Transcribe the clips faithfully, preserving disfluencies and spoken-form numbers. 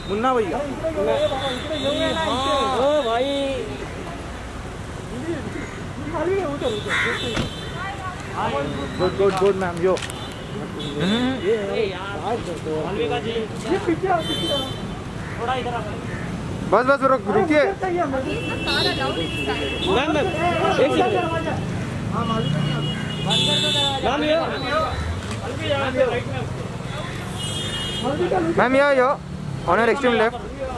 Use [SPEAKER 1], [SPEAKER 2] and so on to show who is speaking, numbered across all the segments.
[SPEAKER 1] मुन्ना भैया।
[SPEAKER 2] ओ भाई
[SPEAKER 1] good good good ma'am yo.
[SPEAKER 2] थोड़ा इधर आ
[SPEAKER 1] बस बस रुक रुकिए
[SPEAKER 2] मैम मैम एक second
[SPEAKER 1] ma'am yo yo honour extreme left.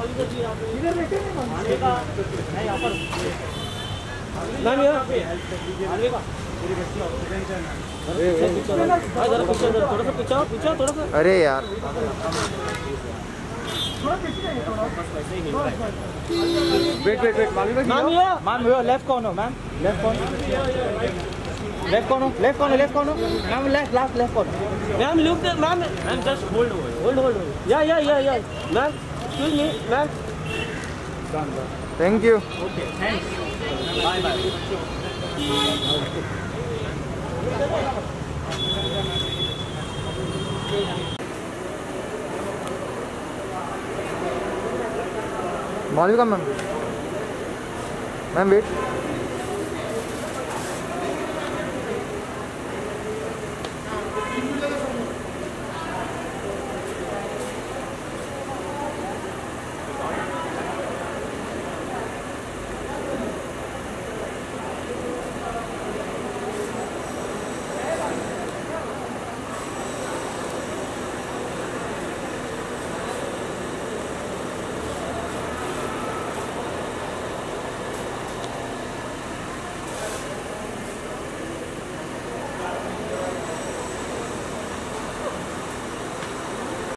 [SPEAKER 2] Ma'am yo थोड़ा सा पीछे पीछे थोड़ा सा।
[SPEAKER 1] अरे यार wait wait wait
[SPEAKER 2] ma'am yo
[SPEAKER 1] ma'am yo left corner ma'am left corner left corner left corner left corner ma'am left last left corner.
[SPEAKER 2] Ma'am look ma'am ma'am just hold hold hold yeah yeah yeah या ma'am excuse me ma'am.
[SPEAKER 1] Thank you.
[SPEAKER 2] Okay thanks bye bye.
[SPEAKER 1] Malvika ma'am ma'am wait